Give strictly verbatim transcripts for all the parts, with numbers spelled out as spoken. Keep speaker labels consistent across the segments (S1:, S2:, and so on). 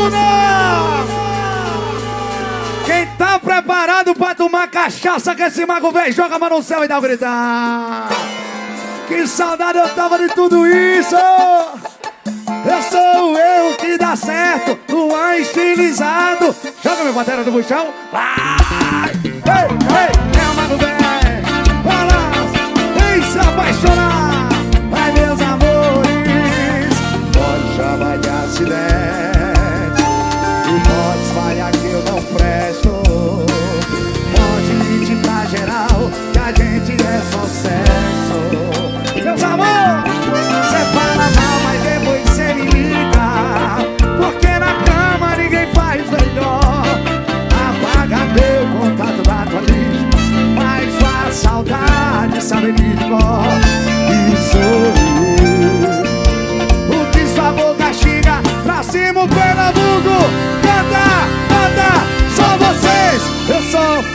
S1: Duna! Quem tá preparado pra tomar cachaça que esse mago vem, joga a mão no céu e dá um gritar. Que saudade eu tava de tudo isso. Eu sou eu que dá certo, Luan estilizado. Joga minha bateria no buchão. Vai! Ei, ei, é o mago vem. Balança, vem se apaixonar. Vai, meus amores. Pode chamar de acidente e pode espalhar que eu não presto. Pode pedir pra geral que a gente é sucesso. Meus amores, cê fala mal, mas depois cê me liga. Porque na cama ninguém faz melhor. Apaga meu contato da tua lista, mas faz saudade, sabe de cor. E sou eu, o que sua boca xinga. Pra cima o Pernambuco, canta, canta, só vocês. Eu sou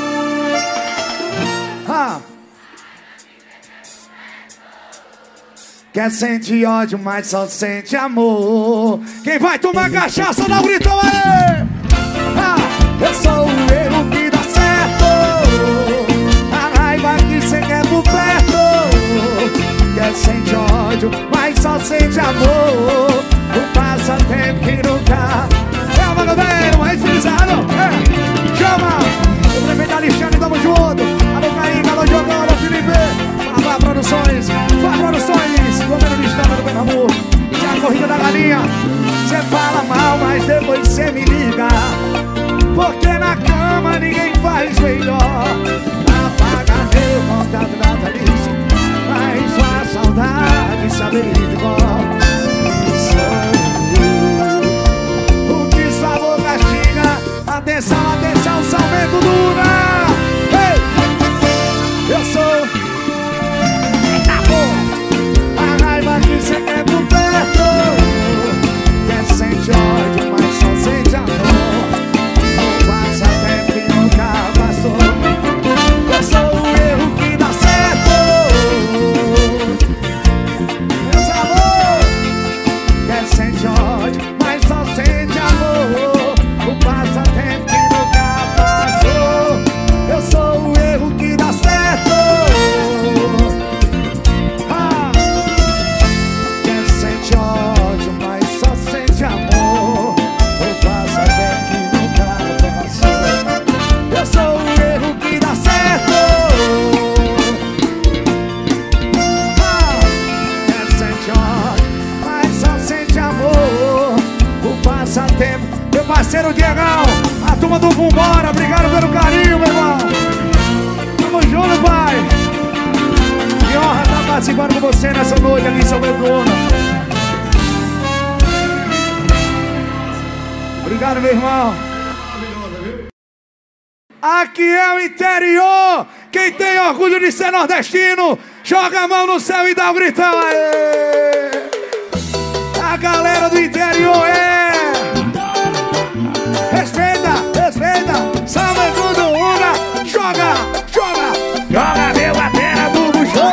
S1: ah. Quer sentir ódio, mas só sente amor. Quem vai tomar cachaça, dá um gritão aí. Ah, eu sou o erro que dá certo, a raiva que cê quer por perto. Quer sentir ódio, mas só sente amor. O passatempo que nunca é uma governo, mais utilizado. É, chama o prefeito Alexandre, tamo junto. Alô Caíque, alô Jogão, alô Felipe. Fala Produções, Fala Produções, governo do estado do Pernambuco. Se a corrida da galinha, cê fala mal, mas depois cê me liga. Porque na cama ninguém faz melhor. Apaga meu contato da tua lista, mas sua saudade saber de cor. O que sua boca xinga. Atenção, atenção, Salvento Duna. Ei! Eu sou a raiva que cê quer por perto. Quer sente ódio, mas só sente amor. Não passa tempo que nunca passou. Eu sou o erro que dá certo. Meus amor, quer sente ódio, mas só sente amor. O passatempo que nunca passou. Eu sou o erro que dá certo. Ah, quer sente ódio, mas só sente amor. O passatempo que nunca passou. Eu sou o erro que dá certo. Ah, quer sente ódio, mas só sente amor. O passatempo. Meu parceiro Diegão, a turma do Vambora, obrigado pelo carinho, meu irmão. Tamo junto, pai. Que honra estar participando com você nessa noite aqui em São Pedro. Obrigado, meu irmão. Aqui é o interior. Quem tem orgulho de ser nordestino, joga a mão no céu e dá um gritão. Aê! A galera do interior é... Respeita, respeita, salve tudo, uma, joga, joga, joga meu batera do buchão.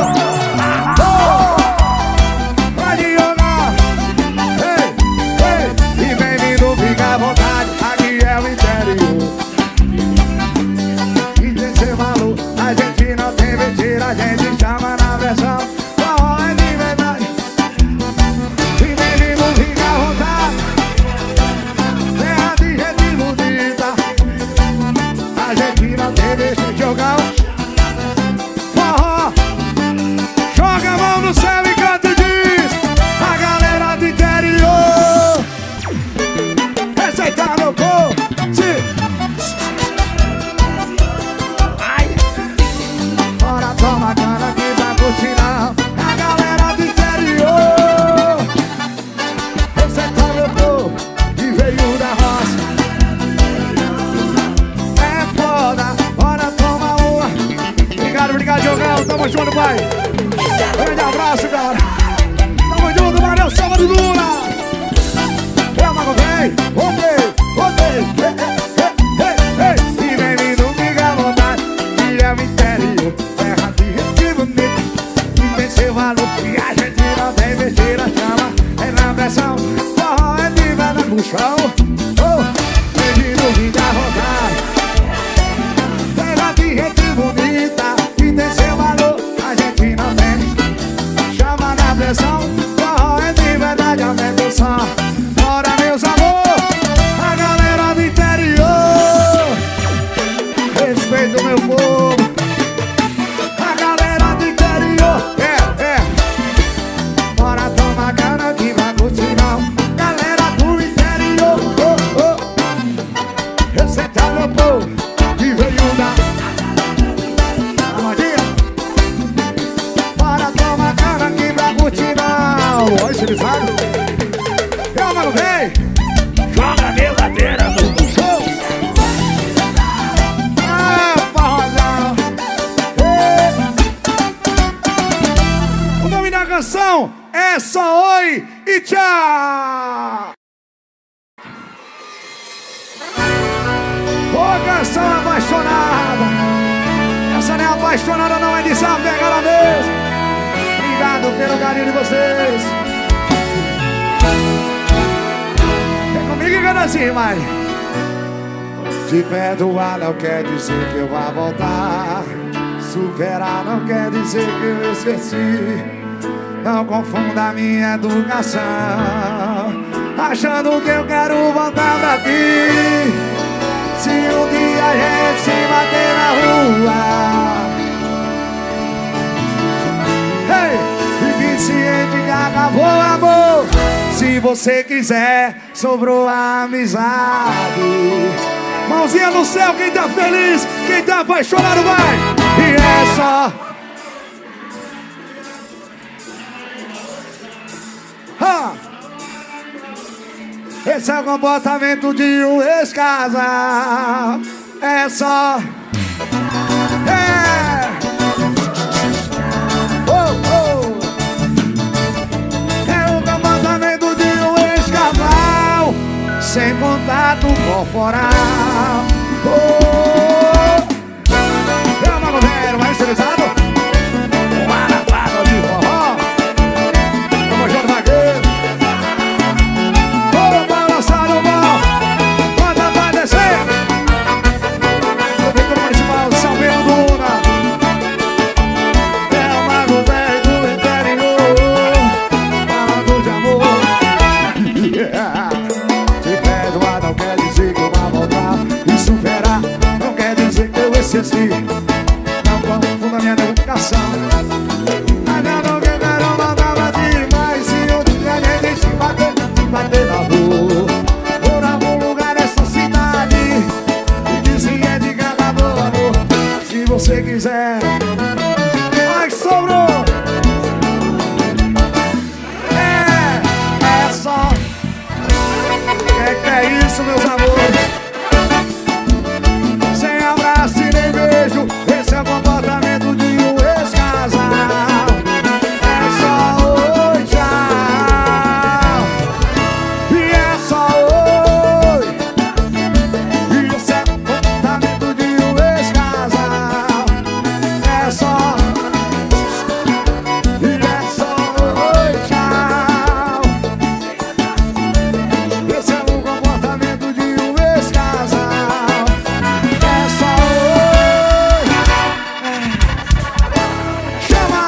S1: Pode jogar, ei, ei, e bem-vindo, fica à vontade, aqui é o interior. E tem seu valor, a gente não tem mentira, a gente chama na versão. Forró é de verdade. E bem-vindo, fica à vontade. A gente não tem, deixa eu jogar forró. Joga a mão no céu e canta e diz. A galera do interior receita no povo. Ai, bora toma cana aqui pra curtir não. A galera do interior receita no povo e veio da roça. Bora tomar uma. Obrigado, obrigado, Jogão. Tamo junto, pai. Grande abraço, cara. Tamo junto, valeu, Salvador Duna. É, Mago, vem. Voltei, voltei. Ei, ei, ei. E bem-vindo, fica à vontade. E é o interior, terra de gente bonita. E tem seu valor, e a gente não tem besteira. Chama, é na pressão. Forró é de verdade. show. Oh, pedindo vida rodar. Pega de gente bonita que tem seu valor, a gente não tem. Chama na pressão, forró é de verdade, aumenta o som. Bora, meus amor, a galera do interior. Respeito meu povo. A galera do interior. É, é. Bora tomar cana que vai curtir não. Galera do interior. Oh, oh. Respeita meu povo que veio da Amadinha. Bora tomar cana que vai curtir não. Oi, Silizado. Eu não vem. Joga meu ladeira no show. Ah, forrozão. O nome da canção é Só Oi e Tchau. Ô, canção apaixonada. Essa não é apaixonada, não, é de desapegar a mesmo. Obrigado pelo carinho de vocês. Vem comigo e canta assim, vai. Te perdoar não quer dizer que eu vá voltar. Superar não quer dizer que eu esqueci. Não confunda minha educação, achando que eu quero voltar pra ti. Se um dia a gente se bater na rua, hey, fique ciente que acabou o amor. Se você quiser, sobrou a amizade. Mãozinha no céu, quem tá feliz, quem tá apaixonado vai. E é só ha! Esse é o comportamento de um ex-casal. É só é oh, oh. É o comportamento de um ex-casal sem contato corporal. Oh. Eu não governo, mais estilizado. Uma lavada de forró. Vamos junto, vagueiro. Vou balançar no mal. Quando vai descer. Prefeitura Municipal de São Bento do Una. É o mago velho do interior, falando de amor. Yeah. Te perdoar não quer dizer que eu vá voltar. E superar não quer dizer que eu esqueci. Não confunda minha educação. Mas eu não quero voltar pra ti. Mas se um dia a gente se bater, se bater na rua, por algum lugar dessa cidade, e dizer é de cada boa amor. Se você quiser, mas sobrou. É, é só. Que que é isso, meus amores? Sem abraço e nem beijo. Esse é o comportamento de um ex-casal. É só oi, tchau. E é só oi. E esse é o comportamento de um ex-casal. É só. E é só oi, tchau. Esse é o comportamento de um ex-casal. É só oi. Chama!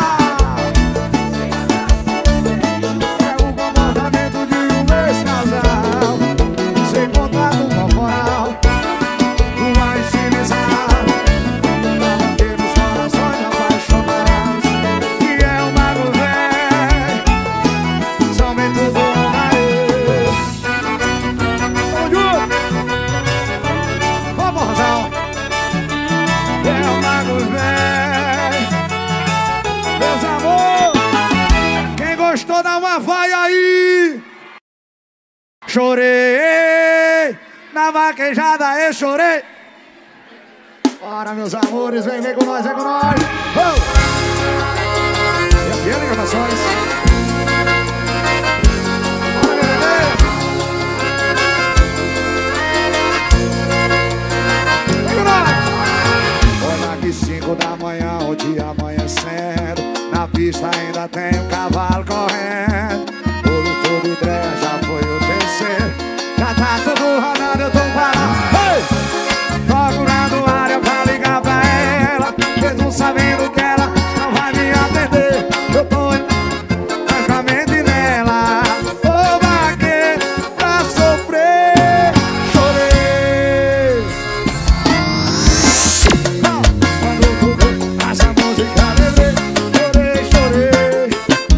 S1: É o comportamento de um ex-casal sem contato corporal. Uma estilizada pra manter os corações apaixonados. Que é o mago velho, somente o dono da eu. Vamos junto! Vamos, Rosão! É o mago velho. Meus amor, quem gostou dá uma vai aí. Chorei na vaquejada, eu chorei. Bora, meus amores, vem, vem com nós, vem com nós. Oh! E aqui é gravações. Bora, meu bebê. Vem com nós. Olha que cinco da manhã, o dia amanhecendo. Na pista ainda tem um cavalo correndo. Bolo todo ideia, já foi o terceiro. Cadê mesmo sabendo que ela não vai me atender. Eu tô mais com a mente nela. Ô vaqueiro, pra sofrer, chorei. Não, quando tocou essa música lembrei, chorei, chorei.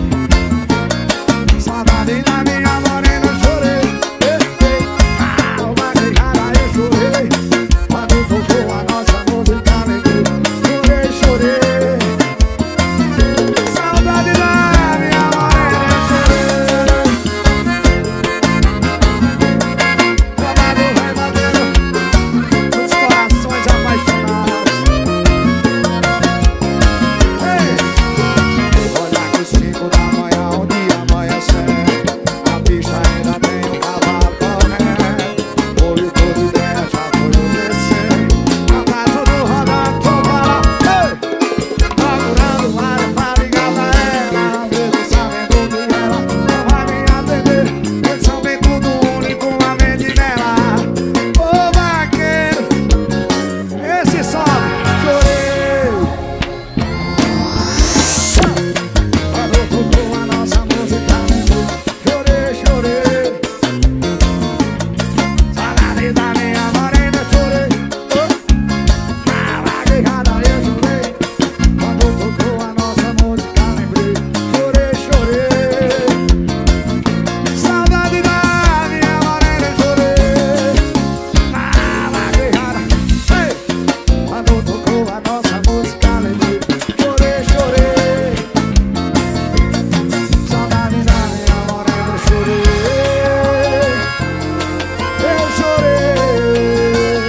S1: Saudade da minha morena, chorei. Ah, ô vaqueirada, eu chorei. Quando tocou a nossa música lembrei, chorei, chorei. Saudade da minha morena, chorei. Babado vai batendo nos corações apaixonados. Ei! Olha que cinco da manhã, o dia amanhecer, a pista ainda tem um cavalo correndo. Ouvi toda ideia, já foi o descer. A casa do rodando, tô falando. Procurando área pra ligar pra ela, mesmo sabendo que ela não vai me atender. Eles são bem tudo único, a mente nela. Ô vaqueiro, esse sobe, chorei. Quando tocou a nossa música, chorei, chorei. Saudade da minha morena, chorei. Ah, vaqueirada, eu chorei. Quando tocou a nossa música, lembrei, chorei, chorei. Saudade da minha morena, chorei. Ah, vaqueirada, ei. Quando tocou a nossa música, lembrei, chorei, chorei. Saudade da minha morena, chorei. Eu chorei.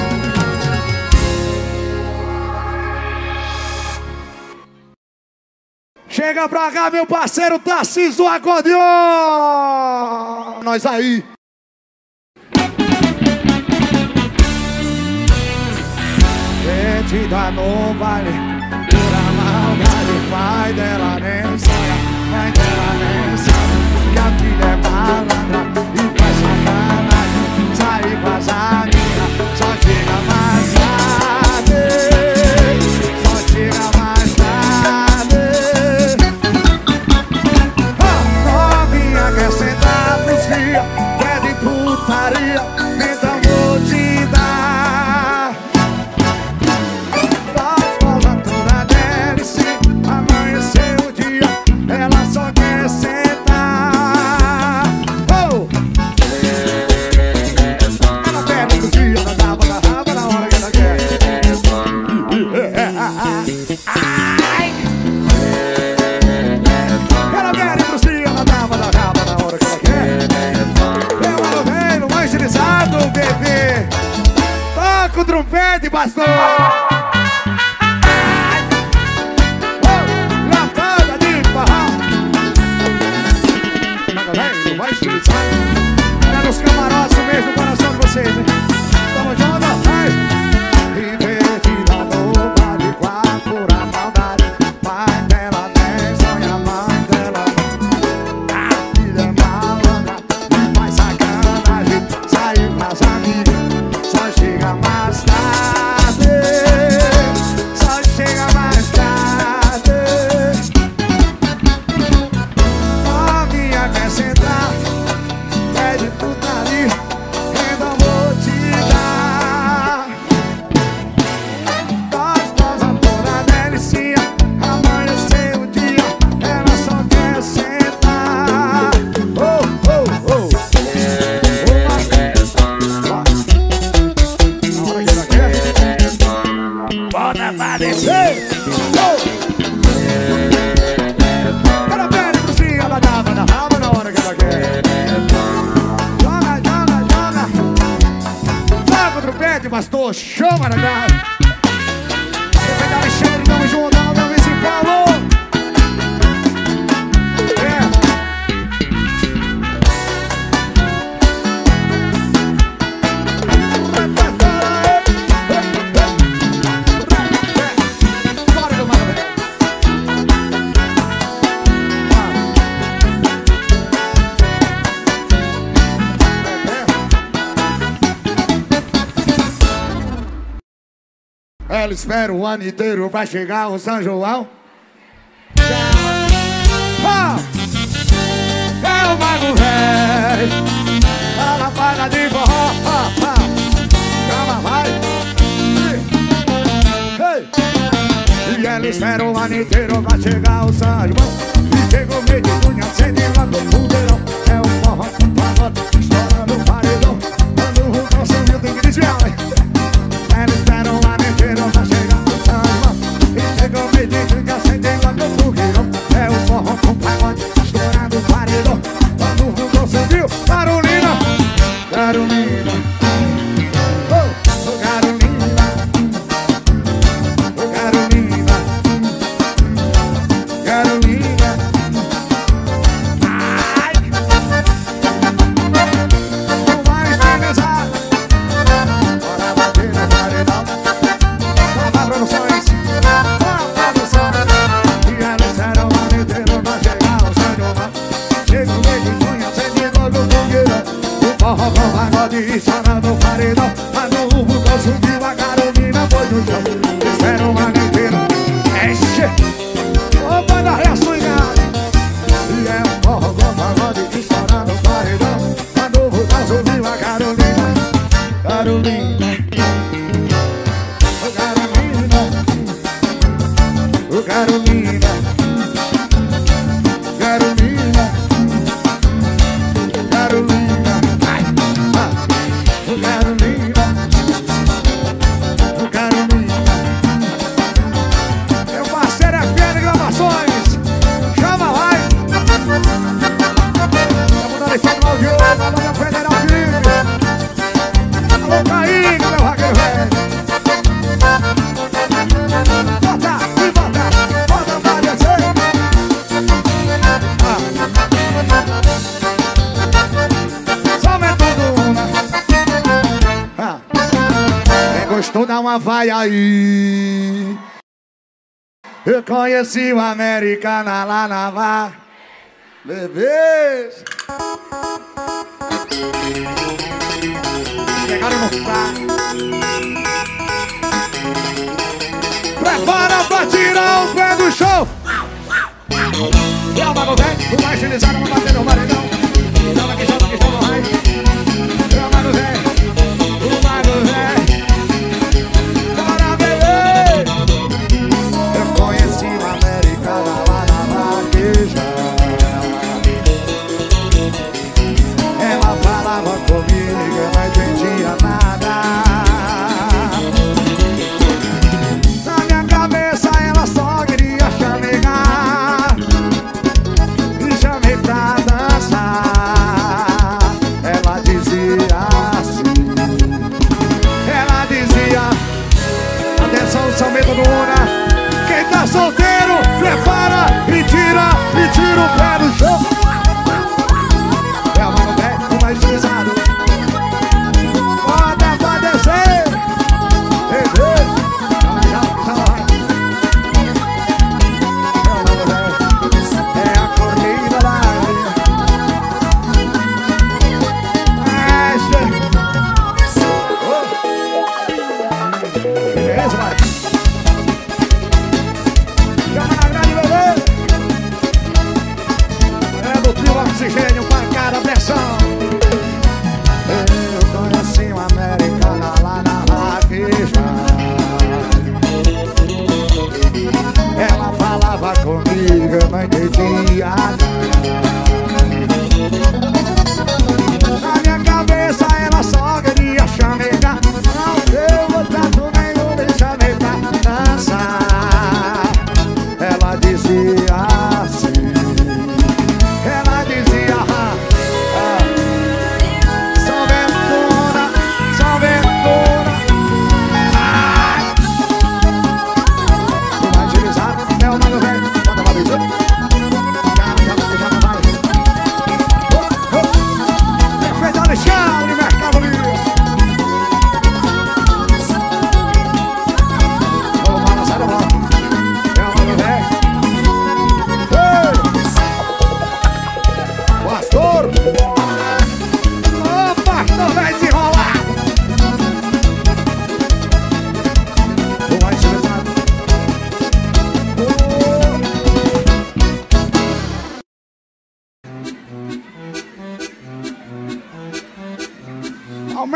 S1: Chega pra cá, meu parceiro Tarcísio do acordeon. Nós aí. Perdida no baile, pura maldade. Pai dela nem sonha, mãe dela nem sabe que a filha é malandra e faz sacanagem. Sair com as amigas, só chega mais tarde. Só chega mais tarde. Ah, novinha quer sentar pros dias, pede putaria, então vou te dar. Das pausas toda deve se amanhecer o dia, ela só quer sentar. Oh! Ela pede pros dias, ela dá pra raba na hora que ela quer. Ai! Ela pede pros dias, ela dá pra raba na hora que ela quer. Eu aluguei no evangelizado, bebê. Toca o trompete, pastor. Lapada de barral. Aluguei no evangelizado. Olha nos camarotes, um beijo no coração de vocês, hein? Tamo junto, vai. E perdida no vale, quatro por a maldade. Pai dela nem sonha, mãe dela. A filha é malandra e faz sacanagem. Saiu com as amigas, só chega mais tarde. ela espera o ano inteiro pra chegar o São João. Oh! É o mago velho, ela paga de forró. Oh, oh. Calma, vai. Hey. E ela espera o ano inteiro pra chegar o São João. E chegou meio de junho, acende lá do fogueirão. É o forró, pagode, estourando o paredão. Quando o vulcão subiu tem que desviar. Ela espera o ano inteiro pra chegar o São João. E chegou meio de junho, acende lá do fogueirão. É o forró com pagode, estourando o paredão. Quando o vulcão subiu, Carolina, Carolina, oh, oh Carolina, oh Carolina, Carolina. Ai, não vai finalizar. Bora bater no paredão. Toma produções, toma produção. E ela será o ano inteiro pra chegar ao São João. Chega o mês de junho, acende logo o fogueirão. O forró com pagode estourando o paredão. Quando o vulcão subiu, a Carolina foi no chão. Espera o ano inteiro, mexe. Opa, da reação engana. E é o forró com pagode estourando o paredão. Quando o vulcão subiu, a Carolina, Carolina, o Carolina, o Carolina, Carolina, Carolina, ai, ah, o Carolina, o Carolina. Meu parceiro é Pena Gravações, chama, vai. Estamos dando efeito no audio, alô, Federal Vive. Alô, Caíque, meu vaqueiro velho. Bota, e bota, bota pra descer. Ah. Somente tudo uma. Ah. Quem gostou dá uma vai aí. Eu conheci uma americana lá na Vá. Bebês. Chegaram no prato. Prepara pra tirar o pé do chão. E é o mago velho, o mais utilizado pra bater no paredão. Chama que chama que chama, vai. É o mago velho, o mago velho. Bora beber. Eu conheci uma americana lá na vaqueja. Ela falava comigo, eu não entendia nada. Na minha cabeça ela só queria chamegar. Me chamei pra dançar. Ela dizia assim. Ela dizia: atenção, São Bento do Una. Quem tá solteiro, prepara e tira, e tira o pé do chão. É o mano velho, o mais utilizado. Bota pra descer. Ei, ei. Chama, chama, chama. É o mano velho. É a corrida da areia. Mexe. Oh. Beleza, vai. Chama na grande, bebê. É do trio Oxigênio para cada pressão. Eu conheci uma americana lá na vaqueja. Ela falava comigo, eu não entendia nada. Na minha cabeça ela só queria chamegar. Não deu contato nenhum, me chamei pra dançar. Ela dizia assim. Ela dizia: ah, ah, São Bentona, São Bentona. Ah. O mais utilizado é o mago velho. Bota uma vez. Já, já, já, vai. Oh, oh. Perfeito Alexandre, Mercado Livre. Vamos balançar o bloco. É o mago velho.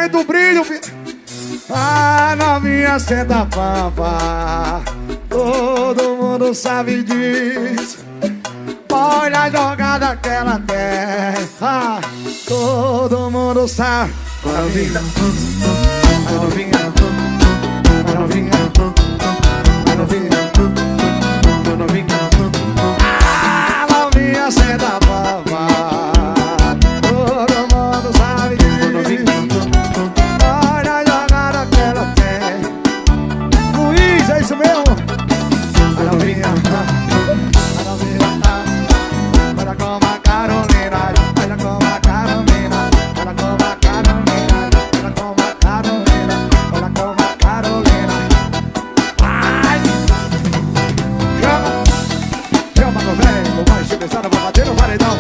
S1: aumenta o brilho, filho. A novinha senta pampa, todo mundo sabe disso. Olha a jogada que ela tem, ah, todo mundo sabe. A novinha, a novinha, a novinha, a novinha, a novinha, a novinha senta pampa, todo mundo sabe disso. Olha a jogada que ela tem. Luiz, é isso mesmo? A novinha, a novinha, olha como a Carolina, olha como a Carolina, olha como a Carolina, olha como a Carolina, olha como a Carolina. Ai! Chama! Chama, meu velho, vou mais começar, vou bater no paredão.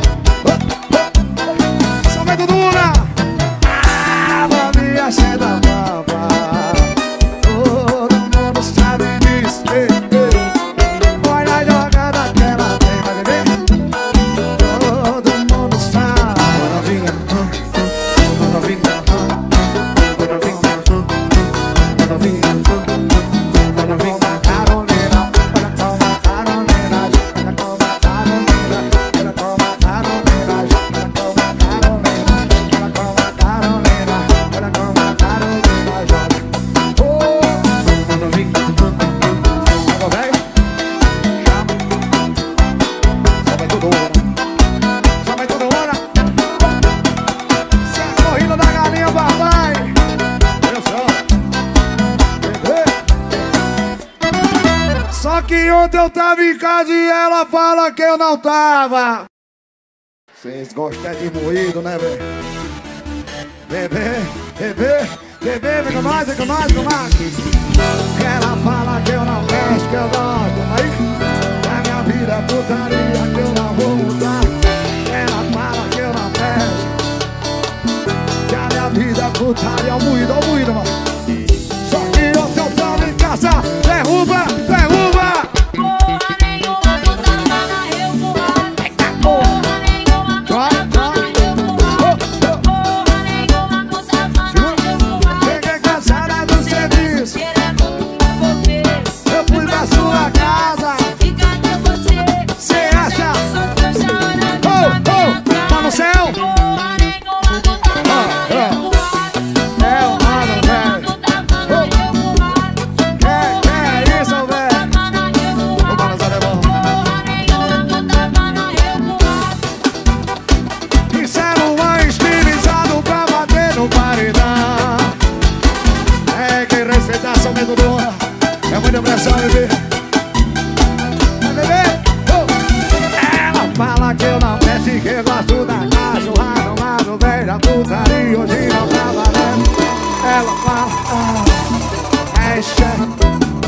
S1: Somente dura! A novinha senta pampa, todo mundo sabe disso. Olha a jogada que ela tem, vai beber? Todo mundo sabe. A novinha, a novinha, a novinha, a novinha, a novinha, Carolina, olha como a Carolina, olha como a Carolina, olha como a Carolina, olha como a Carolina, olha como a Carolina, olha como a Carolina joga. Oh, a novinha, agora velho, chama, sobe tudo hora, sobe tudo hora. Se a corrida da galinha, papai. Olha só, bebê. Só que ontem eu tava em casa e ela fala que eu não tava. Vocês gostam de moído, né, velho? Bebê, bebê, bebê, vem com nós, vem com nós, vem com nós. Ela fala que eu não gosto, que eu gosto. Aí, a minha vida é putaria, que eu não vou mudar. Ela fala que eu não peço, que a minha vida é putaria, moído, ó moído, mano. Só que ontem eu tava em casa, derruba, derruba.
S2: Porra nenhuma, tu tava na revoada.
S1: Eita porra.
S2: Porra nenhuma, tu tava na revoada. Porra nenhuma, tu tava na revoada.
S1: Cheguei cansada do serviço,
S2: Querendo tudo envolver.
S1: eu fui pra sua casa.
S2: E cadê você?
S1: Cê acha?
S2: Só trouxa olhando
S1: Oh,
S2: pra minha
S1: oh, tá no
S2: cara.
S1: céu?
S2: Porra nenhuma, tu tava na revoada.
S1: É o mano, velho.
S2: Tu tava na revoada.
S1: Que, que é isso, velho?
S2: Tava na revoada.
S1: Ô, mano, Zé Lebão.
S2: Porra nenhuma, tu tava na revoada.
S1: Fizeram uma estilizado pra bater no paredão. É que respeitar só medo do honra. É muita pressão, bebê. Vai, bebê. Oh. Ela fala que eu não peço e que gosto da cachorrada. Mas o velho, a putaria hoje não tá valendo. Ela fala, ah, é chefe,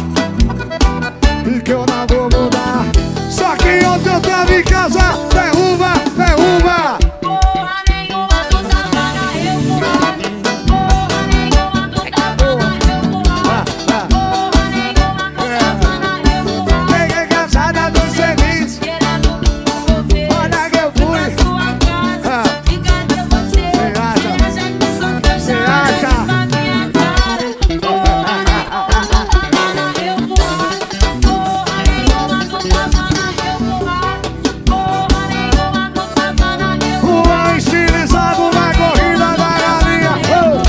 S1: e que eu não vou mudar. Só que ontem eu tava em casa, derruba, derruba.
S2: Porra nenhuma, tu tava na revoada. Porra nenhuma, tu tava na revoada. Porra nenhuma, tu tava na revoada.
S1: Cheguei cansada do serviço,
S2: Querendo me envolver.
S1: olha que eu
S2: Fui pra
S1: fui.
S2: sua casa. E cadê você?
S1: Cê acha?
S2: Cê acha que sou trouxa
S1: Cê acha?
S2: olhando pra minha cara? Porra nenhuma, tu tava na revoada. Porra nenhuma, tu tava na revoada. Porra nenhuma, tu tava na revoada.
S1: Uma estilizado na corrida da galinha. Oh.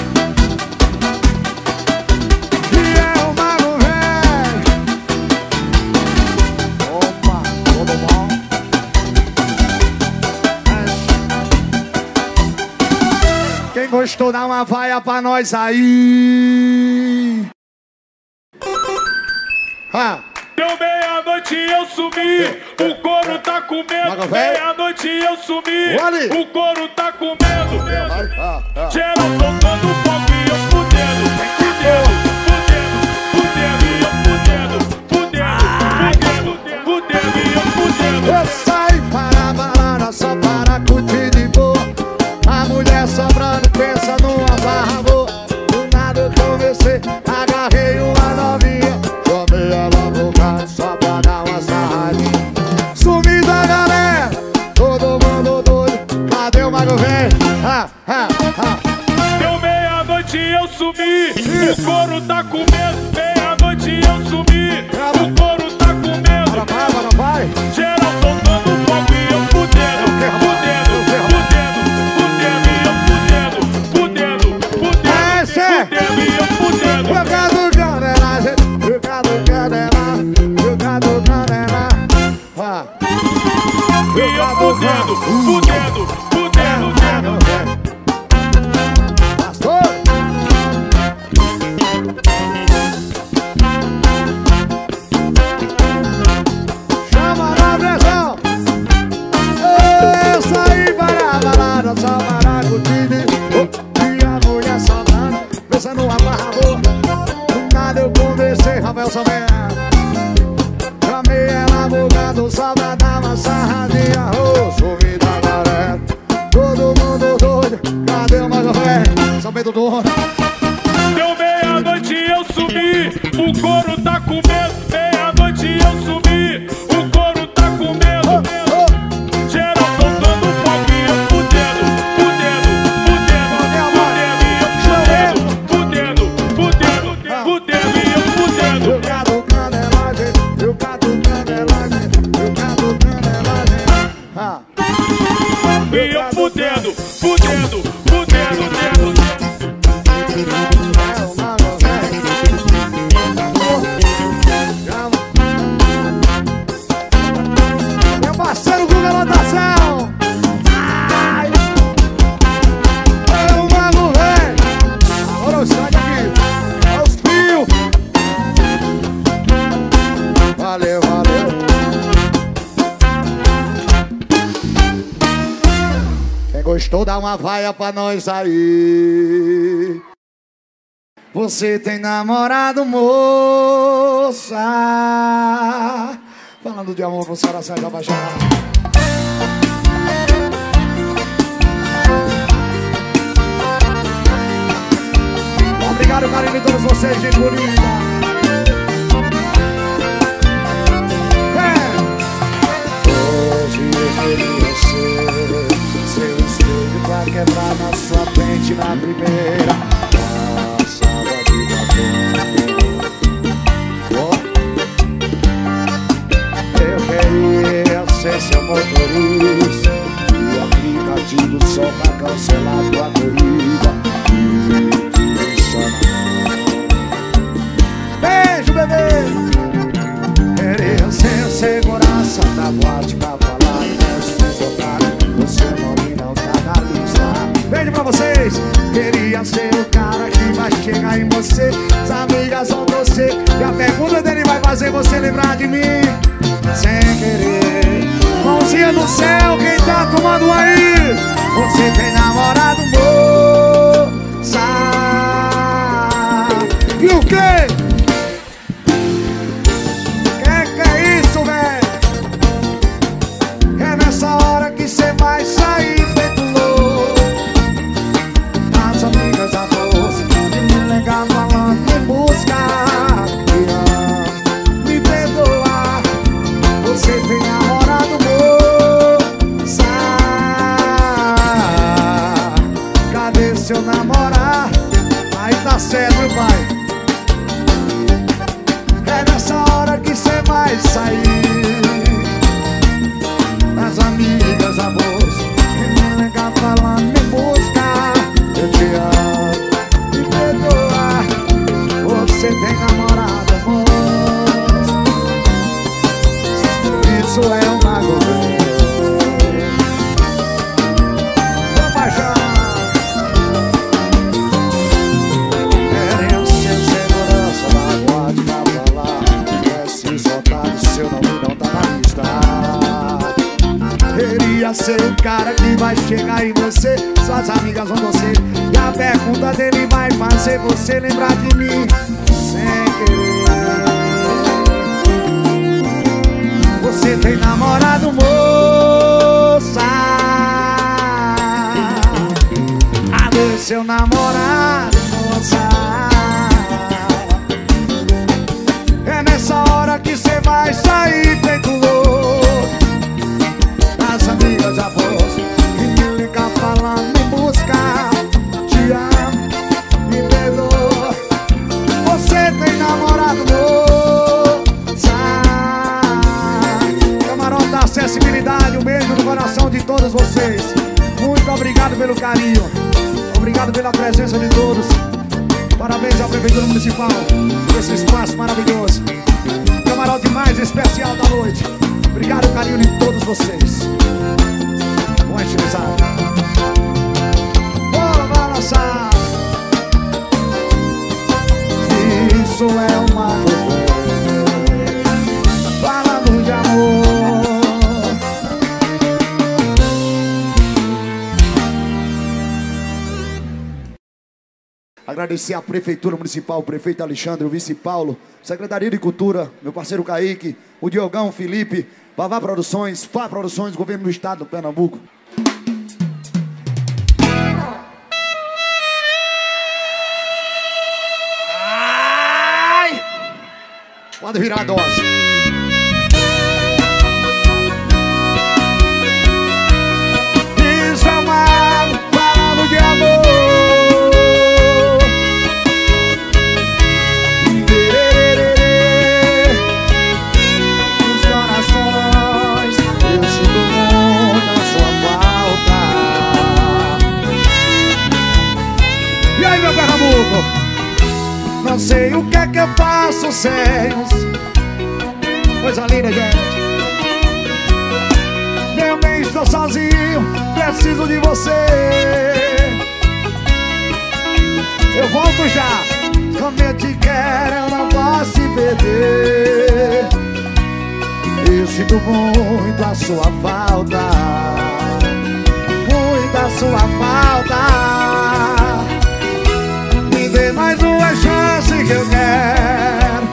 S1: E é o mago velho. Opa, tudo bom? Quem gostou, dá uma vaia pra nós aí. Ah.
S3: Deu meia-noite eu sumi, o couro tá
S1: Mago
S3: comendo.
S1: velho.
S3: Meia-noite eu sumi,
S1: Olha.
S3: o couro tá comendo.
S1: Ah, ah.
S3: Geral tocando fogo e eu fudendo, fudendo, fudendo, fudendo e eu fudendo, fudendo, fudendo, fudendo e eu fudendo.
S1: Eu saí para a balada só para curtir de boa. A mulher sobrando pensa numa barra boa. Do nada eu comecei, agarrei uma novinha. Chamei ela no canto só pra dar uma sarradinha. Sumi da galera, todo mundo doido. Cadê o mago velho? Ah, ah, ah.
S3: Deu meia
S1: vai.
S3: Geral soltando fogo e eu fudendo, fudendo, fudendo, fudendo e eu fudendo, fudendo, fudendo, fudendo e eu fudendo.
S1: Jogado canela, jogado canela, jogado canela. Vá.
S3: E eu fudendo, fudendo, fudendo, fudendo.
S1: Pastor. Chama na pressão. Eu saí para a balada, só para curtir. E a mulher soltando, pensando uma barra boa. Do nada eu conversei, Rafael Samé. Chamei ela bugando, só pra dar uma sarradinha. Oh, subi da galera, todo mundo doido. Cadê o Magofé? São Pedro do Ouro.
S3: Deu meia-noite e eu subi, o couro tá com medo. Meia-noite e eu subi, o couro tá com medo. Geral soltando fogo e eu fudendo, fudendo, fudendo, fudendo, fudendo, fudendo, fudendo e eu fudendo.
S1: Eu cato canelagem, eu cato canelagem, eu cato canelagem. Ah.
S3: E eu fudendo, fudendo, fudendo, fudendo.
S1: É o Magofé. Chama. Meu parceiro Guga Lotação. Ai. É o Magofé. Agora sai aqui. É os fios. Valeu, valeu. Quem gostou, dá uma vaia pra nós aí. Você tem namorado, moça? Falando de amor, você era Sérgio Abaixada. Obrigado, carinho de todos vocês, gente bonita. É. Hoje eu queria ser seu espelho pra quebrar na sua frente na primeira. Passava de batom. Oh. Eu queria ser seu motorista e aplicativo só pra cancelar tua corrida. Beijo, bebê. Queria ser segurança da boate pra falar e nesse otário. Você não me não tá na lista. Beijo pra vocês. Queria ser o cara que vai chegar em você. As amigas vão torcer e a pergunta dele vai fazer você lembrar de mim. Sem querer. Mãozinha no céu, quem tá tomando aí? Você tem namorado, moça? E o quê? Que que é isso, velho? É nessa hora que cê vai sair feito louco. As amigas da bolsa me ligar falando me buscar. Me ama, me perdoar. Você tem namorado, moça? Cadê seu namorado? Aí tá certo, meu pai. É nessa hora que cê vai sair. As amigas da bolsa me ligar falando me buscar. Eu te amo, me perdoar. Você tem namorado, moça? Isso é uma governo. Vamos baixar. Querendo ser segurança na boate pra falar. Esses otários, seu nome não tá na lista. Queria ser o cara que vai chegar em você. Suas amigas vão você. E a pergunta dele vai fazer você lembrar de mim. Sem querer. Você tem namorado, moça? Cadê seu namorado, moça? É nessa hora que cê vai sair feito louco. As amigas da bolsa e me ligar falando me buscar. Te amo, me perdoa. Você tem namorado, moça? acessibilidade, um beijo no coração de todos vocês. Muito obrigado pelo carinho. Obrigado pela presença de todos. Parabéns à Prefeitura Municipal por esse espaço maravilhoso. Camarote mais especial da noite. Obrigado pelo carinho de todos vocês. Boa estilizada. Bora balançar. Isso é uma coisa. Falando de amor. Agradecer à Prefeitura Municipal, o prefeito Alexandre, o vice Paulo, Secretaria de Cultura, meu parceiro Kaique, o Diogão, Felipe, Vavá Produções, Fá Produções, Governo do Estado do Pernambuco. Ai! Pode virar a dose. Isso é uma palavra de amor. Não sei o que é que eu faço sem os... Coisa linda, gente. Meu bem, estou sozinho, preciso de você. Eu volto já. Como eu te quero, eu não posso te perder. Eu sinto muito a sua falta, muita sua falta. Me dê mais uma chance que eu quero.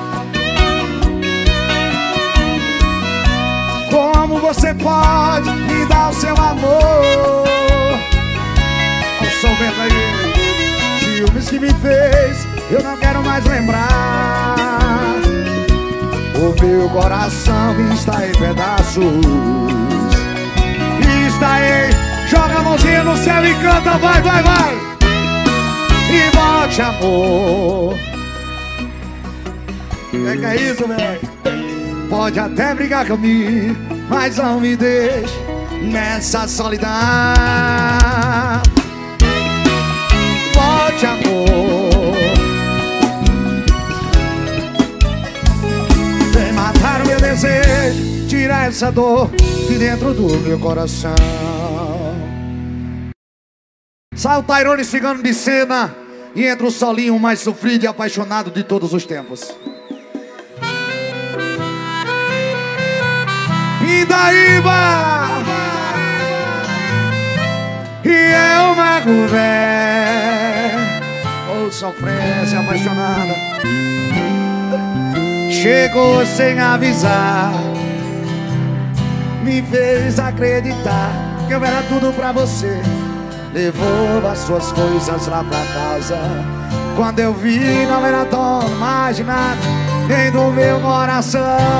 S1: Como você pode me dar o seu amor? Olha o som vento aí. Ciúmes que me fez, eu não quero mais lembrar. O meu coração está em pedaços. Está aí, joga a mãozinha no céu e canta, vai, vai, vai. E volte, amor. Que que é isso, velho? Pode até brigar comigo, mas não me deixe nessa solidão. Volte, amor. Vem matar o meu desejo, tirar essa dor de dentro do meu coração. Sai o Tairone Cigano de cena e entra o solinho mais sofrido e apaixonado de todos os tempos. Pindaíba! E é uma conversa, ou sofrência apaixonada. Chegou sem avisar, me fez acreditar que eu era tudo pra você. Levou as suas coisas lá pra casa. Quando eu vi, não era dono mais de nada, nem do meu coração.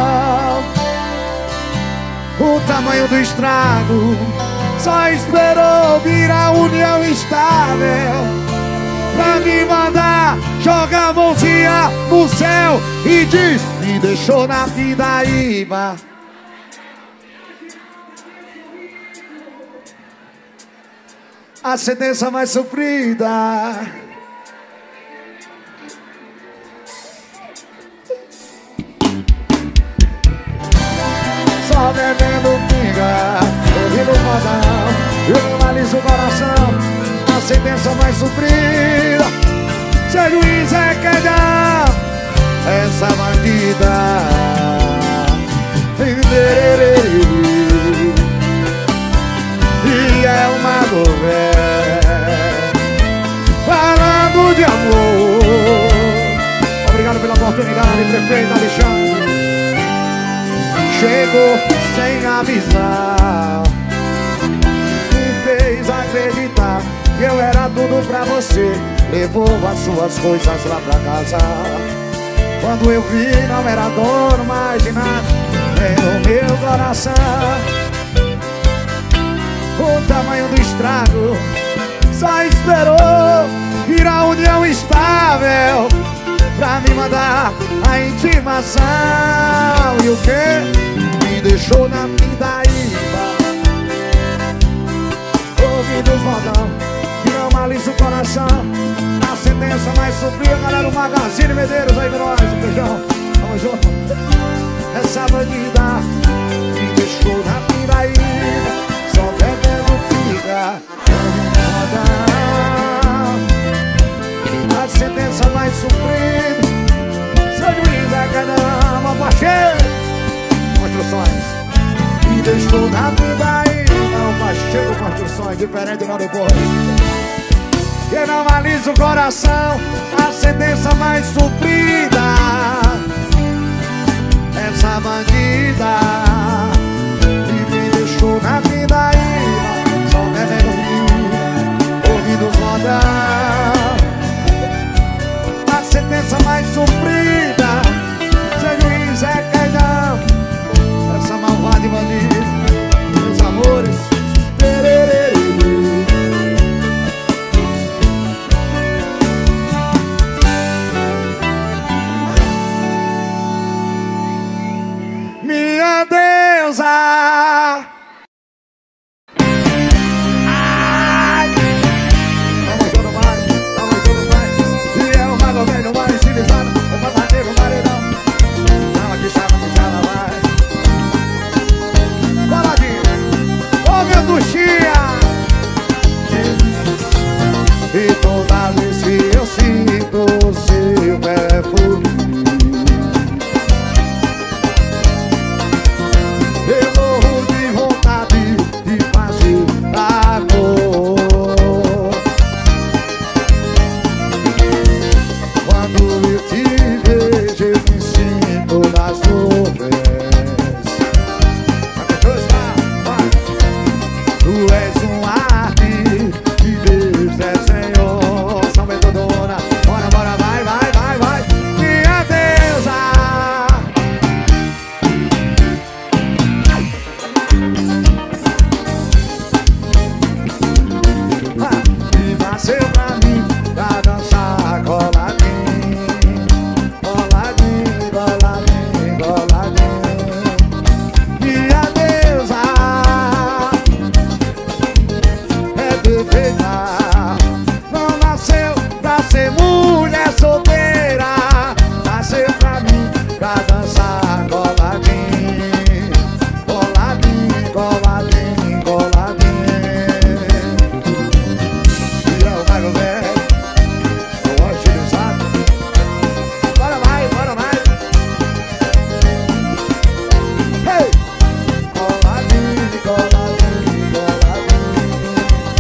S1: O tamanho do estrago só esperou virar união estável pra me mandar jogar a mãozinha no céu e diz: me deixou na pindaíba. A sentença mais sofrida. Só bebendo pinga, ouvindo o modão, eu analiso o coração. A sentença mais sofrida. Seu juiz é quem dá essa bandida. E é uma novela falando de amor. Obrigado pela oportunidade, prefeito Alexandre. Chegou sem avisar, me fez acreditar que eu era tudo pra você. Levou as suas coisas lá pra casa. Quando eu vi, não era dono mais de nada, nem no meu coração. O tamanho do estrago só esperou virar união estável pra me mandar a intimação. E o que? Me deixou na pindaíba. analisa o coração. A sentença mais sofrida, galera, o Magazine Medeiros aí pra nós, um beijão. Tamo junto. Essa bandida me deixou na piraíba, só bebendo fica. A sentença mais sofrida, seu juiz é caramba, parceiro. Construções me deixou na piraíba, o parceiro Construções, diferente não depois. Quem não analisa o coração, a sentença mais sofrida. Essa bandida que me deixou na vida aí, só bebendo vinho, ouvindo rodar. A sentença mais sofrida, seu juiz é caidão. Essa malvada e bandida, meus amores, tererê. Minha deusa, ai, vamos todo mais, vamos todo mais. E é o mago velho mais estilizado, o patateiro, o maridão. Chama que chama, que chama, vai. Coladinho, ô meu duchinha. E toda vez que eu sinto o seu perfume, eu morro de vontade de fazer amor. Quando eu te vejo, eu me sinto nas nuvens. Tu és um arte que Deus desenhou. São Bento Dona, bora, bora, vai, vai, vai, vai. Minha deusa, e nasceu pra mim, pra dançar coladinho, coladinho, coladinho, coladinho. Minha deusa é perfeita, não nasceu pra ser mulher solteira, nasceu pra mim, pra dançar coladinho, coladinho, coladinho, coladinho. E é o mago velho, eu gosto de usar. Bora mais, bora mais. Hey! Coladinho, coladinho, coladinho.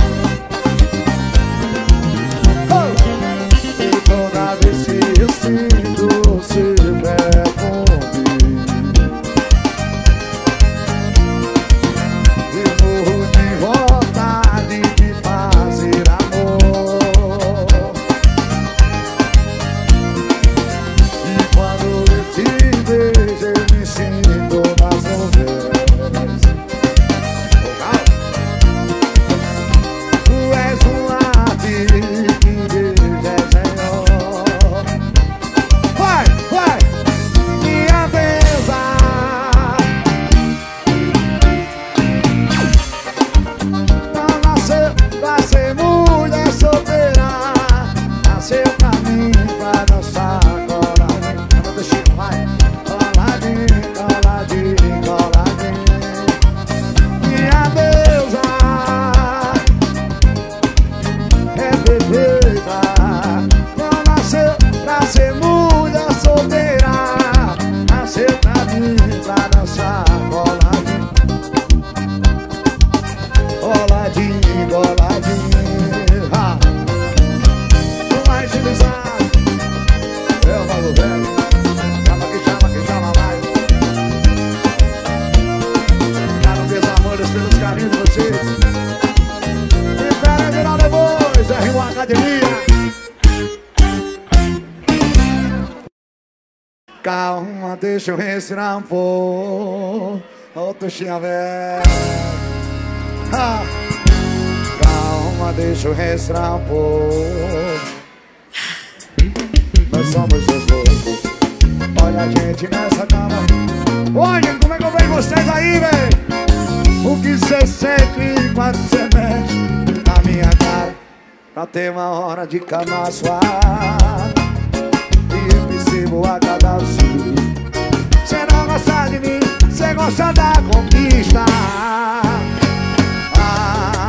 S1: Oh! E toda vez que eu sinto o seu perfume, eu morro de vontade de fazer amor. E quando eu te vejo, eu me sinto nas nuvens. Tu és um arte que Deus desenhou. Vai, vai, minha deusa. Não nasceu pra ser mulher solteira, nasceu pra mim, pra dançar coladinho. Não deixa, vai. Coladinho, coladinho, coladinho. Minha deusa é perfeita, não nasceu pra ser mulher solteira, nasceu pra mim, pra dançar coladinho, coladinho, coladinho. Ha! O mais utilizado é o mago velho. Chama que chama, que chama mais. Obrigado, meus amores, pelos carinhos de vocês. Diferente não depois, R um Academia. Calma, deixa eu respirar um pouco. Ô, Tuxinha velho. Ah. Calma, deixa eu respirar um pouco. Nós somos os loucos, olha a gente nessa cama. Olha, como é que eu vejo vocês aí, velho? O que cê sente quando cê mexe na minha cara? pra ter uma hora de cama suave. E eu percebo a cada dia. Cê não gosta de mim, cê gosta da conquista. Ah,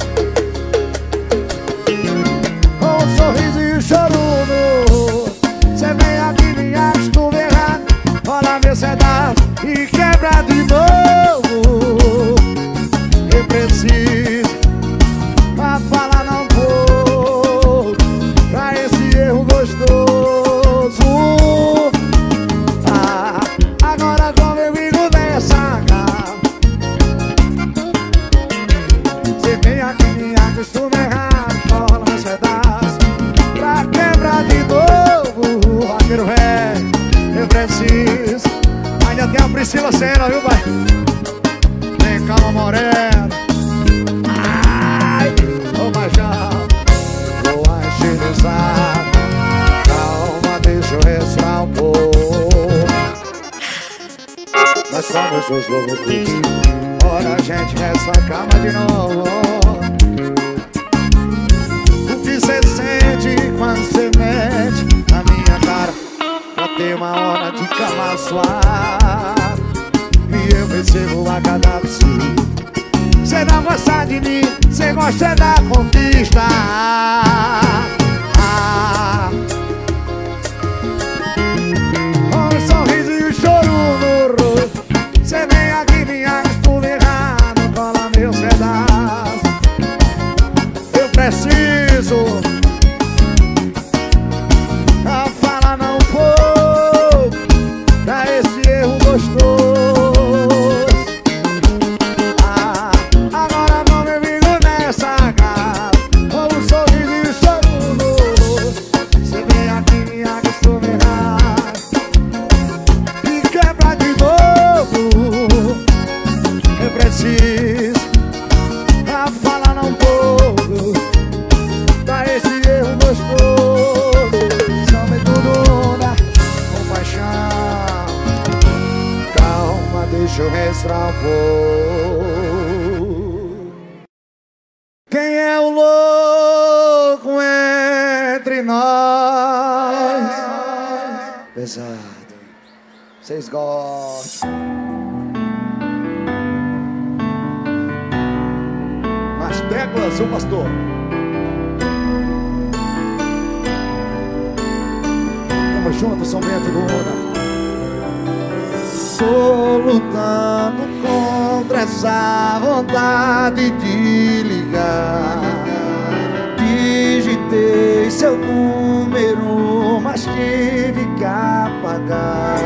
S1: com um sorriso e um choro no rosto, cê vem aqui me acostumerar. Rola meu sedar e quebra de novo. Eu preciso pra falar não vou pra esse erro gostoso. Ah, agora comigo nessa cama. Cê vem aqui me acostuma errar. Rola meus pedaços pra quebrar de novo. Vaqueiro velho, eu preciso. Ainda tem a Priscila Senna, viu, pai? Vem, calma, morena. Ai, ô Majão, vou encher o saco. Calma, deixa eu respirar um pouco. Nós somos os loucos. Ora, a gente nessa cama de novo. O que cê sente quando cê mete na minha cara? Pra ter uma hora de cama suave. E eu percebo a cada vez. Cê não gosta de mim, cê gosta da conquista. Ah, com um sorriso e um choro no rosto, cê vem aqui me acostuma errado. Cola meu pedaço. Eu preciso a falar não vou pra esse erro gostoso. Ah, agora não me vivo nessa casa. Com um sorriso e um choro no rosto, cê vem aqui me acostuma errar e quebra de novo. Eu preciso a falar não vou pra esse erro gostoso. Some tudo na compaixão. Calma, deixa eu respirar um pouco. Quem é o louco entre nós? Pesado. Vocês gostam? Nas teclas, o pastor. Tamo junto, São Bento do Una. Tô lutando contra essa vontade de ligar. Digitei seu número, mas tive que apagar.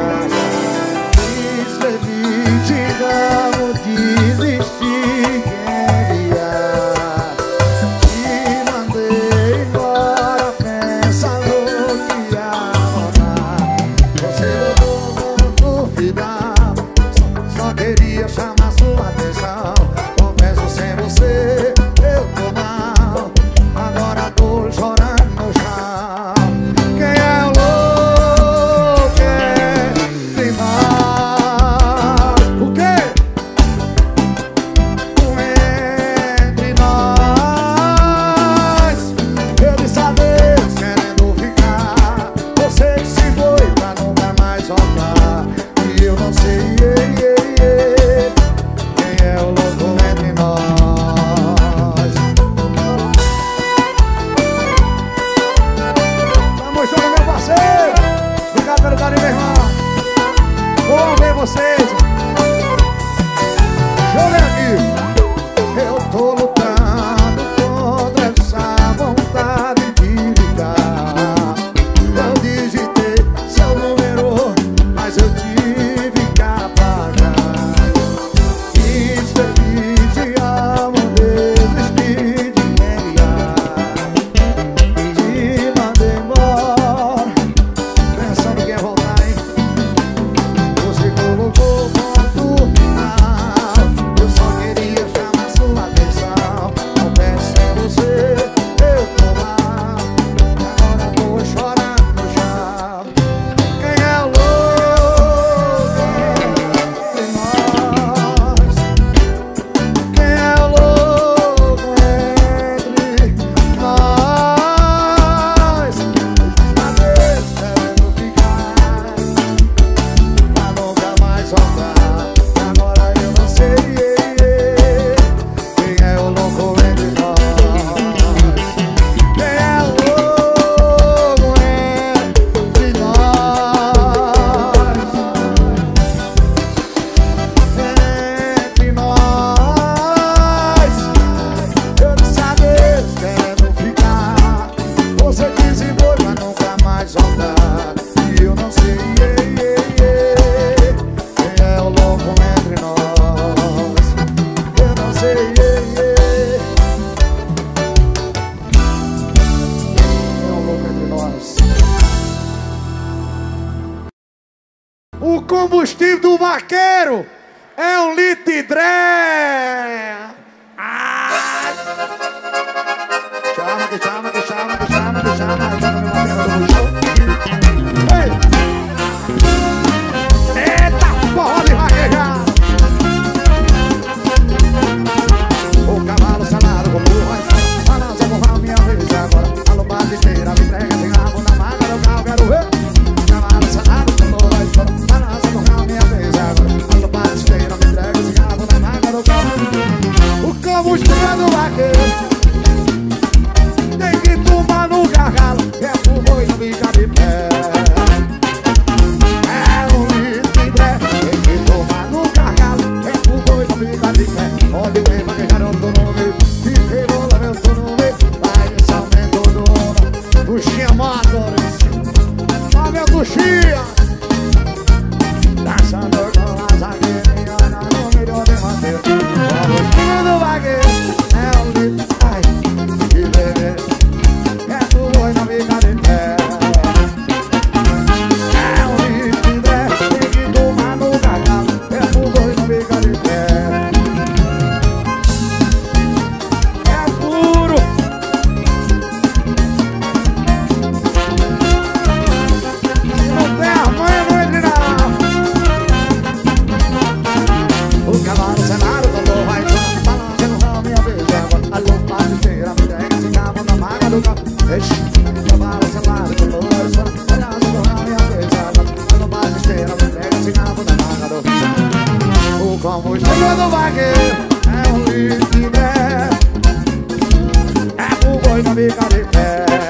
S1: Escrevi, digamos, desisti de enviar. E mandei embora pensando que ia rodar. Você levou no final, só, só queria chamar sua atenção. Confesso, sem você eu tô mal. Agora tô chorando no chão. Quem é o louco entre nós? O quê? combustível do vaqueiro é um litro de dré. Ah. Chama, que chama, que chama, que chama, que chama, eita, porra de vaquejar. O cavalo salado com burra e fora, balança com a minha vez agora. A lombada inteira me entrega, tem rabo na maga do carro, quero ver. O cavalo salado com burra e fora, balança com a minha vez agora. A lombada inteira me entrega, tem rabo na maga do carro. O combustível do vaqueiro tem que tomar no gargalo, é pro boi não ficar de pé. É um litro de dré, tem que tomar no gargalo, é pro boi não ficar de pé. Onde vem vaquejar eu tô no meio, se rebola eu tô no meio. Vai esse aumento do onda, Tuxinha Motors, ó meu Tuxinha, dançando com as zagueirinhas no melhor de madeira. O combustível do vaqueiro é um litro, ai, de beber. É pro boi não ficar de pé. É um litro de dré, tem que tomar no gargalo, é pro boi não ficar de pé. É puro. Se não der a mãe, não entre não. O cavalo selado falou, vai balançando a minha vez agora. A lombada inteira me entrega, esse cabo na maga do carro. Deixa o cavalo selado falou, vai balançando a minha vez agora. A lombada inteira me entrega, esse cabo na maga do carro. O combustível do vaqueiro é um litro de dré, é pro boi não ficar de pé.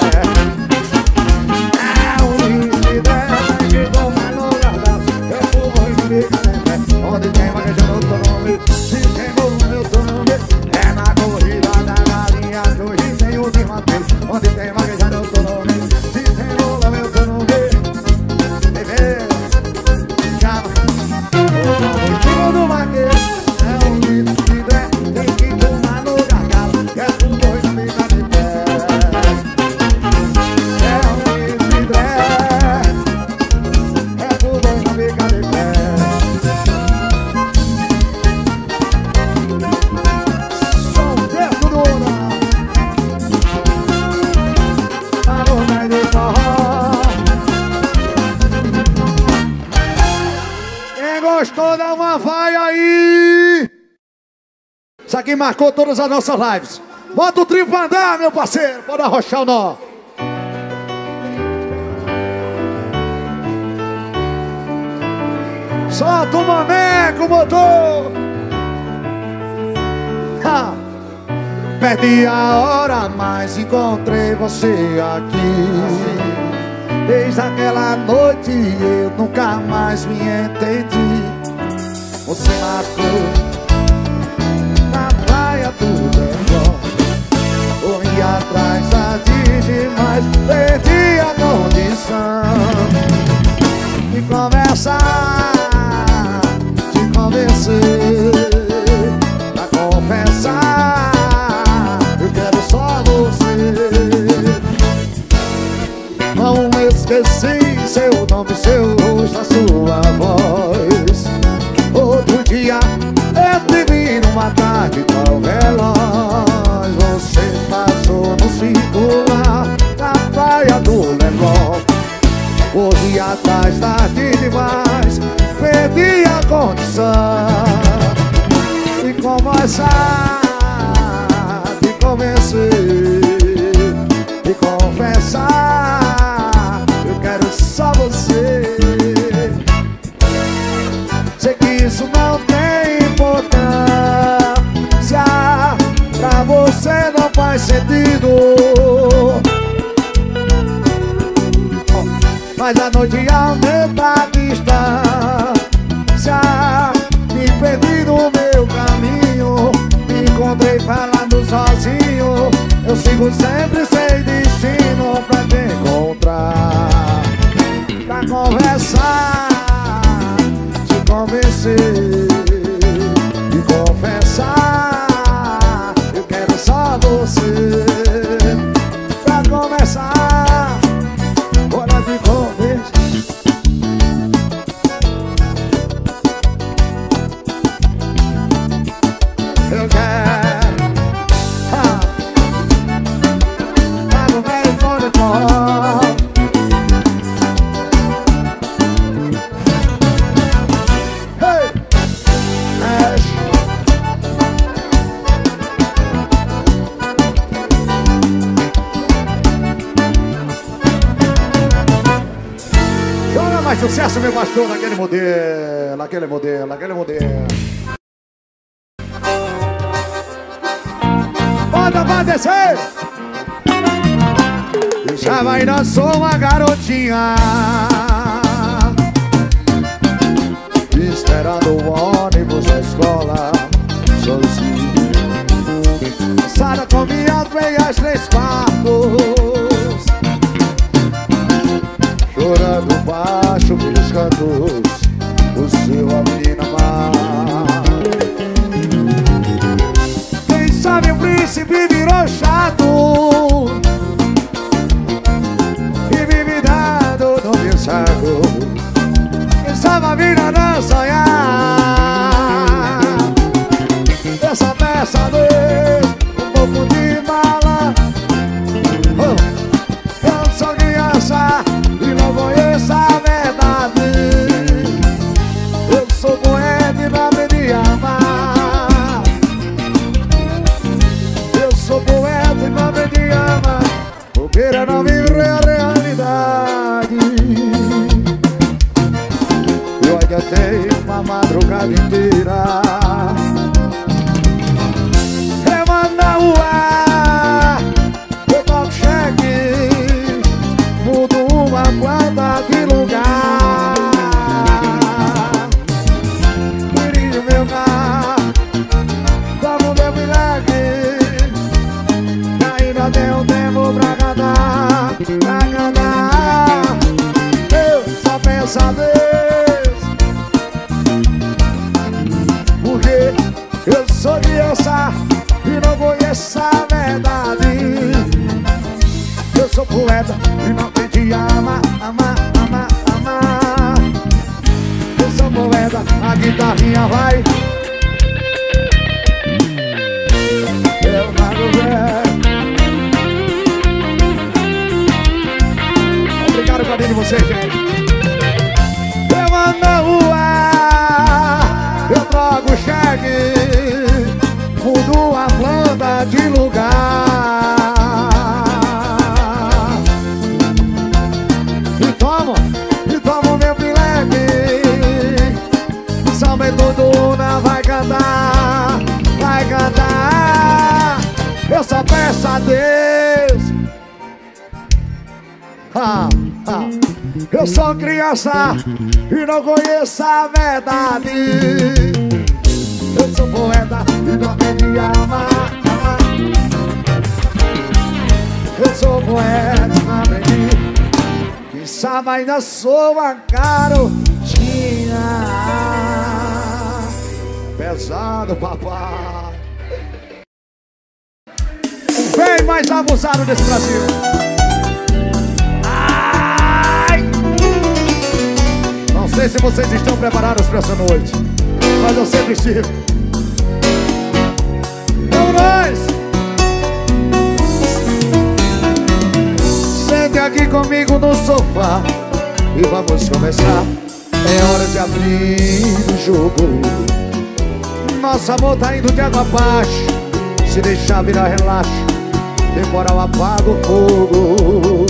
S1: É um litro de dré, tem que tomar no gargalo, é pro boi não ficar de pé. Onde tem vaquejando eu tô no meio, se tem bolo eu tô no meio. É na corrida da galinha que hoje tem o de manter. Onde tem vaquejando eu tô no meio, se tem bolo eu tô no meio. Bebê, chama. O combustível do vaqueiro é um litro de dré, tem que tomar no gargalo, que é pro boi não ficar de pé. É um litro de dré, é pro boi não ficar de pé. Sou perto do Ona, alô, vai de forró. Quem gostou, dá uma vai aí. Isso aqui marcou todas as nossas lives. Bota o trio pra andar, meu parceiro. Pode arrochar o nó. Solta o maneco, motor. Ha! Perdi a hora, mas encontrei você aqui. Desde aquela noite eu nunca mais me entendi. Você marcou na praia do Leblon, corri atrás tarde demais, perdi a condição de conversar, de convencer, pra confessar, eu quero só você. Não esqueci seu nome, seu rosto, a sua voz. Outro dia eu te vi numa tarde tão veloz. Você passou no circular na praia do Leblon, corri atrás tarde demais, perdi a condição de conversar, de convencer, de confessar, eu quero só você. Sei que isso não tem importância, pra você não faz sentido, mas a noite aumenta a distância. Me perdi no meu caminho, me encontrei falando sozinho. Eu sigo sempre sem destino pra te encontrar, pra conversar, te convencer, te confessar. Eu quero só você pra conversar. Bora de conversa. eu quero. Ah. Mago velho com licor. Hey! Mexe. Joga mais sucesso, meu pastor, naquele modelo, naquele modelo, naquele modelo. Bota pra descer. Eu já vai dar sou uma garotinha, esperando o ônibus da escola, sozinho. Sara com minhas veias três quartos, chorando baixo pelos cantos do seu Avenida Mar. Quem sabe o príncipe virou chato e vive dando no pensado. Quem sabe a vida não sonhar. Essa peça de um pouco de bala. Oh, eu sou criança e não conheço a verdade. Eu sou poeta e não aprendi a amar. Eu sou poeta e não aprendi a amar. Bobeira não vive a realidade. Eu ainda tenho uma madrugada inteira. Eu mando o ar, eu toco cheque, mudo uma planta de lugar. Dirijo meu carro, tomo meu milagre. Ainda tenho tempo pra cantar, pra cantar. Eu só penso a Deus, porque eu sou criança e não conheço a verdade. Eu sou poeta e não aprendi a amar, amar, amar, amar. Eu sou poeta, a guitarrinha vai. Eu mago velho. Obrigado, carinho de vocês, gente. Eu mando o ar, eu troco o cheque, mudo a planta de lugar. E tomo, e tomo meu pileque. São Betuduna vai cantar, vai cantar. Eu só peço a Deus. Ah, ah. Eu sou criança e não conheço a verdade. Eu sou poeta e não aprendi a amar, amar. Eu sou poeta e não aprendi. Quem sabe ainda sou uma garotinha. Pesado, papai. Bem mais abusado desse Brasil. Ai! Não sei se vocês estão preparados para essa noite, mas eu sempre estive. Vamos nós! Sente aqui comigo no sofá e vamos começar. É hora de abrir o jogo. Nosso amor tá indo de água abaixo. Se deixar virar relaxo, temporal apaga o fogo.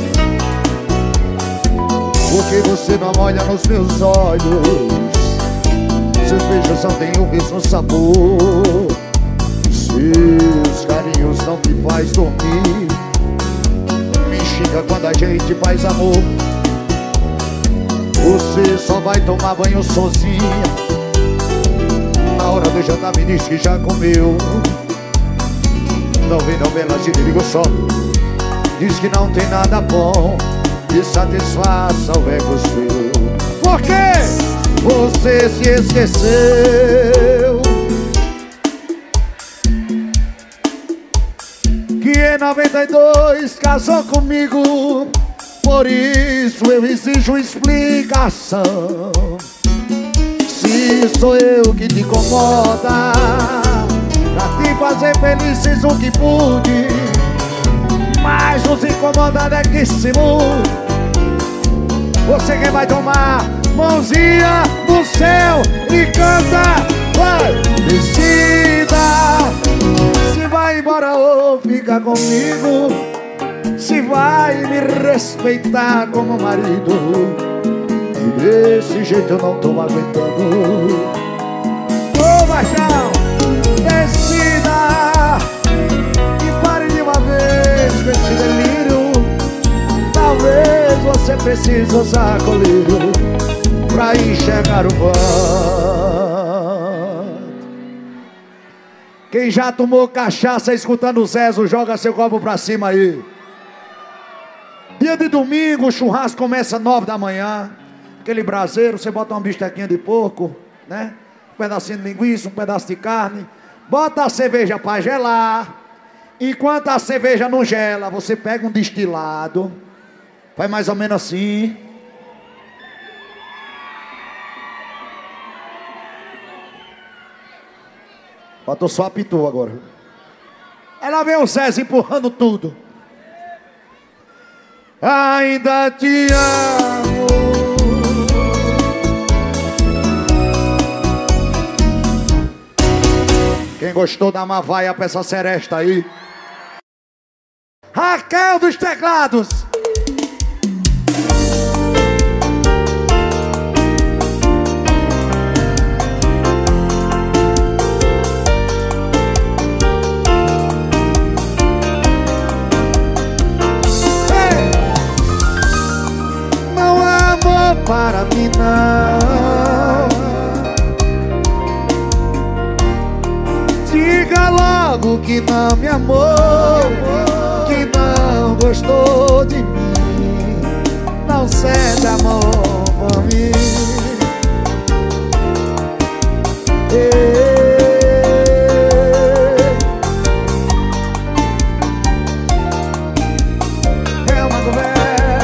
S1: Porque você não olha nos meus olhos. Seus beijos não têm o mesmo sabor. Seus carinhos não me faz dormir. Me xinga quando a gente faz amor. Você só vai tomar banho sozinha. Na hora do jantar me diz que já comeu. Não vem novela, se liga só. Diz que não tem nada bom que satisfaça o ego seu. Por quê? Você se esqueceu que em noventa e dois casou comigo. Por isso eu exijo explicação. Se sou eu que te incomoda, fazer felizes o que pude, mas nos incomodando é que se mude. Você quem vai tomar mãozinha no céu e canta, vai! Decida se vai embora ou fica comigo, se vai me respeitar como marido. E desse jeito eu não tô aguentando. Ô baixão, decida e pare de uma vez com esse delírio. Talvez você precise usar colírio pra enxergar o vento. Quem já tomou cachaça escutando o Zezo, joga seu copo pra cima aí. Dia de domingo, o churrasco começa às nove da manhã. Aquele braseiro, você bota uma bistequinha de porco, né? Um pedacinho de linguiça, um pedaço de carne. Bota a cerveja pra gelar. Enquanto a cerveja não gela, você pega um destilado. Faz mais ou menos assim. Bota só apitou agora. Ela vem o Zé empurrando tudo. Ainda te amo. Quem gostou da Mavaia pra essa seresta aí? Raquel dos teclados. Para mim não. Diga logo que não me amou, que não gostou de mim, não sente amor por mim. Ei. É uma conversa.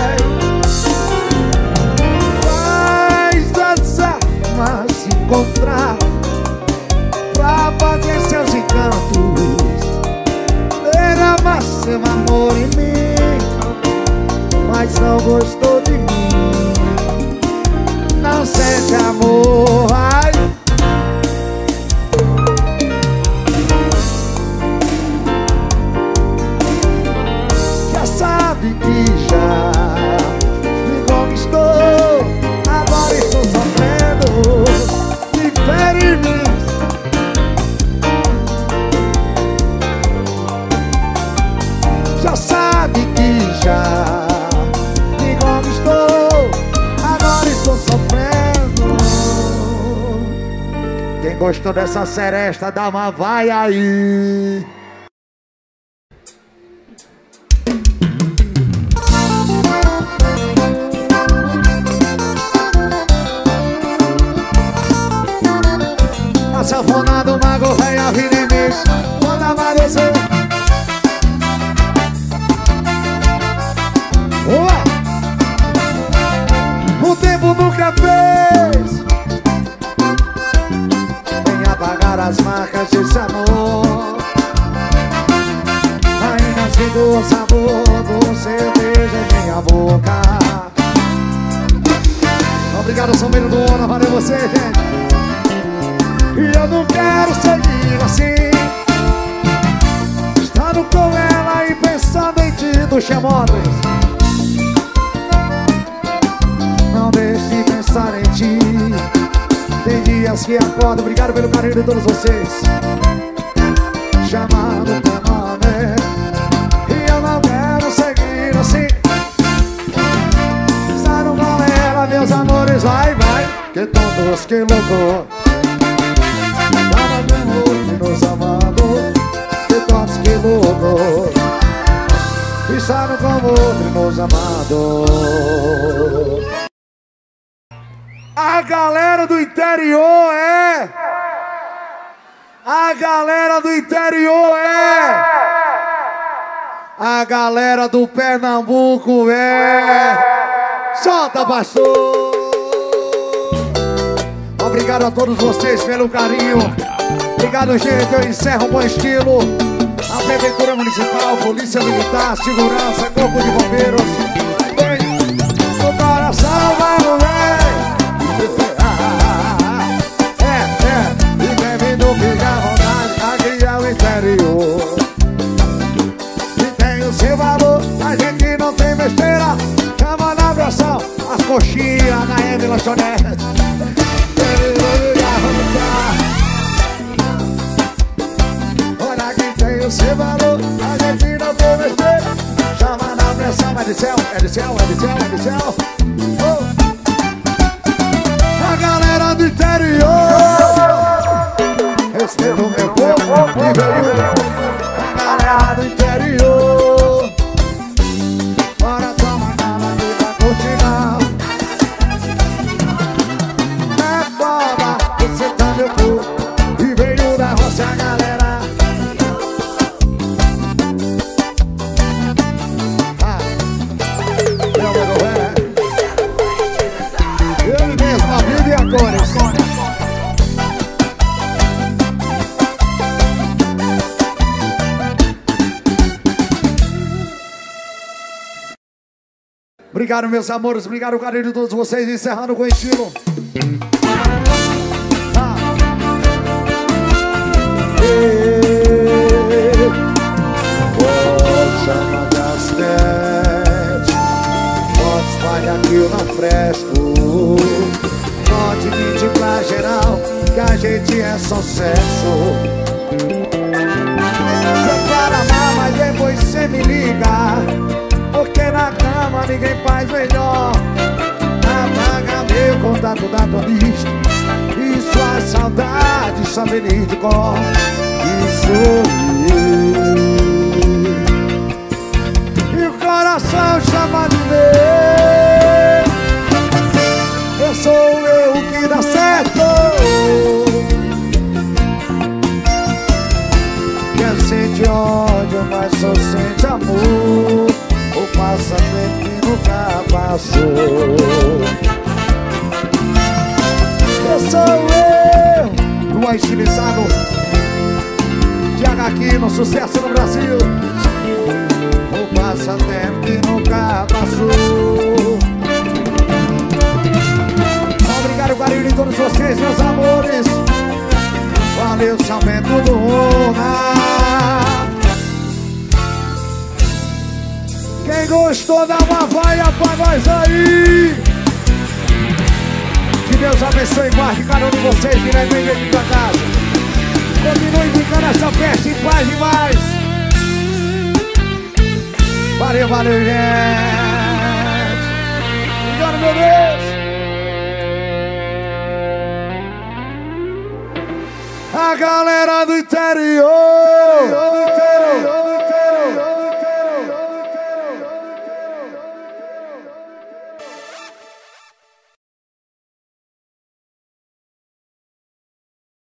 S1: Encontrar pra fazer seus encantos, derramar seu amor em mim, mas não gostou de mim, não sente amor. Ai. Já sabe que já me conquistou, agora estou sofrendo. Já sabe que já me conquistou, agora estou sofrendo. Quem gostou dessa seresta, dá uma vai aí. Sanfona do mago, venha vir em mim, quando amanecer. Ué! O tempo nunca fez nem apagar as marcas desse amor. Ainda sinto o sabor do seu beijo em minha boca. Obrigado, Sombreiro do Ona, valeu você, gente. E eu não quero seguir assim, estando com ela e pensando em ti, do Chamores. Não deixe de pensar em ti. Tem dias que acordo, obrigado pelo carinho de todos vocês, chamando teu nome. E eu não quero seguir assim, estando com ela, meus amores, vai, vai, que todos que louco. Nos amando, que todos que louco, estavam com outro nos amando. A galera do interior é, a galera do interior é, a galera do Pernambuco é. Solta, pastor. Obrigado a todos vocês pelo carinho. Obrigado, gente. Eu encerro com estilo. A Prefeitura Municipal, Polícia Militar, Segurança, Corpo de Bombeiros. O coração vai no velho. É, é. E bem-vindo, fica à vontade. Aqui é o interior. E tem o seu valor. A gente não tem besteira. Chama na abração. As coxinhas na M Lanchonete. Olha aqui tem o seu valor. A gente não tem besteira. Chama na pressão. É de céu, é de céu, é de céu, é de céu. Oh. A galera do interior. Respeito o meu povo que veio. A galera do interior. Bora tomar na vida cortina. É boba, você tá meu povo. E veio da roça a galera. Ah, meu amigo é ele mesmo, a vida e a cores. Obrigado, meus amores. Obrigado, carinho de todos vocês. Encerrando com estilo. Ah. Oh, chama Gastete. Pode espalhar que eu não fresco. Pode mentir pra geral que a gente é só sexo. Separa mal, mas depois cê me liga. Porque na cama ninguém faz melhor. Apaga meu contato da tua lista. E sua saudade só me de cor. Isso eu. E o coração chama de meu. Eu sou eu que dá certo. Quem sente ódio, mas só sente amor. O passatempo que nunca passou. Eu sou eu. Luan estilizado de H aqui no sucesso no Brasil. O passatempo que nunca passou. Obrigado, carinho de todos vocês, meus amores. Valeu, Salmento do Roma. Quem gostou, dá uma vaia pra nós aí. Que Deus abençoe e guarde cada um de vocês que vai bem dentro da casa. Continue brincando essa festa em paz demais. Valeu, valeu, gente. Obrigado, meu Deus. A galera do interior.